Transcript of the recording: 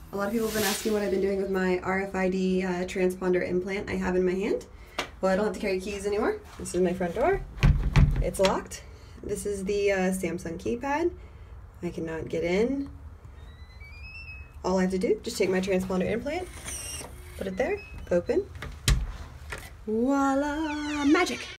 A lot of people have been asking what I've been doing with my RFID transponder implant I have in my hand. Well, I don't have to carry keys anymore. This is my front door. It's locked. This is the Samsung keypad. I cannot get in. All I have to do, just take my transponder implant, put it there, open. Voila! Magic!